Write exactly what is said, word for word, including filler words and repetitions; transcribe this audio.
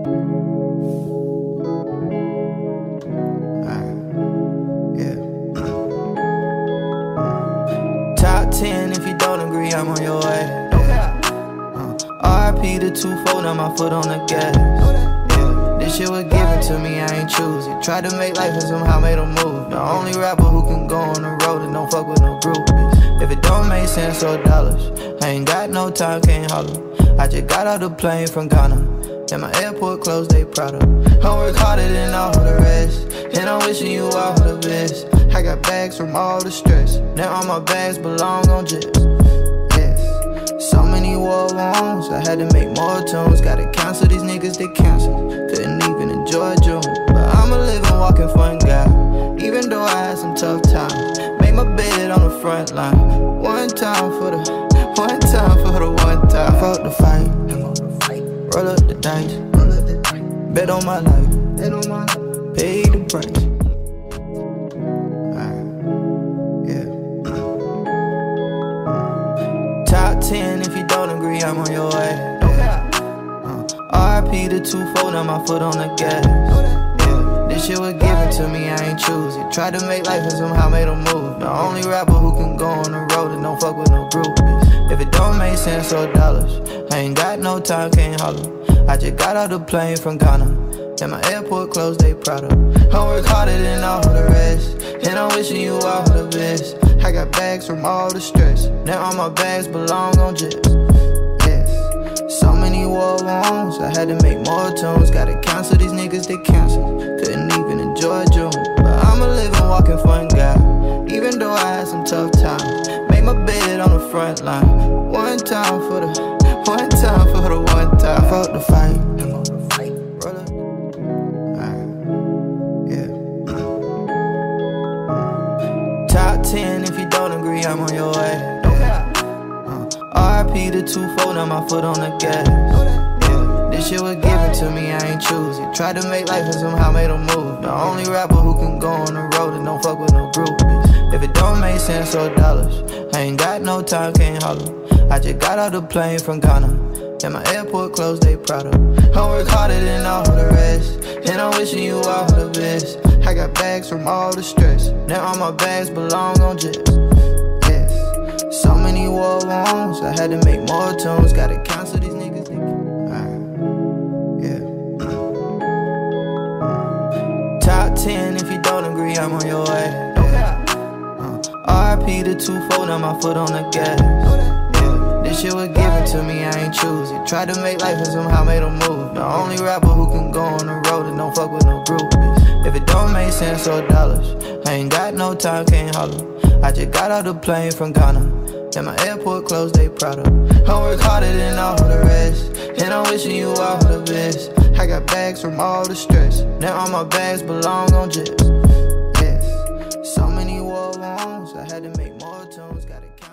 Top ten, if you don't agree, I'm on your way. Yeah. Uh, R I P the two four, now my foot on the gas. Yeah. This shit was given to me, I ain't choose it. Tried to make life and somehow made a move. The only rapper who can go on the road and don't fuck with no groupies. If it don't make sense or dollars, I ain't got no time, can't holler. I just got out the plane from Ghana, and my airport closed, they proud of. I work harder than all the rest, and I'm wishing you all the best. I got bags from all the stress, now all my bags belong on jets. Yes, so many war wounds, I had to make more tunes. Gotta cancel these niggas, they cancel. Couldn't even enjoy June, but I'm a living, walking fun guy. Even though I had some tough times, made my bed on the front line. One time for the, one time for the one time. I fought the fight, roll up the dice, bet on my life, pay the price. Top ten, if you don't agree, I'm on your way. Yeah. Uh, R I P the two four, now my foot on the gas. Yeah. This shit was given to me, I ain't choose it. Tried to make life and somehow made a move. The only rapper who can go on the road and don't fuck with no groupies. If it don't make sense or dollars, I ain't got no time, can't holler. I just got out the plane from Ghana, and my airport closed, they proud of. I work harder than all the rest, and I'm wishing you all the best. I got bags from all the stress, now all my bags belong on jets. Yes, so many war wounds, I had to make more tunes. Gotta cancel these niggas, they cancel. Couldn't even enjoy June, but I'm a living, walking fun guy. Even though I had some tough times, made my bed on the front line. One time for the, one time for the one time. I fought the fight, roll up. Top ten, if you don't agree, I'm on your way. Yeah. Uh, R I P the two four, now my foot on the gas. Yeah. This shit was given to me, I ain't choose it. Tried to make life and somehow made a move. The only rapper who can go on the road and don't fuck with no groupies. If it don't make sense or dollars, I ain't got no time, can't holler. I just got out the plane from Ghana, and my airport closed, they proud of. I work harder than all the rest, and I'm wishing you all the best. I got bags from all the stress, now all my bags belong on jets. Yes, so many war wounds, I had to make more tunes. Gotta cancel these niggas. Alright, yeah. Top ten, if you don't agree, I'm on your way. Yeah. Uh, R I P the two four, now my foot on the gas. Yeah. This shit was given to me, I ain't choose it. Tried to make life and somehow made a move. The only rapper who can go on the road and don't fuck with no groupies. If it don't make sense or dollars, I ain't got no time, can't holler. I just got out the plane from Ghana, and my airport closed, they proud of. I work harder than all the rest, and I'm wishing you all the best. I got bags from all the stress, now all my bags belong on jets. Yes, so many war wounds, I had to make more tunes, gotta count.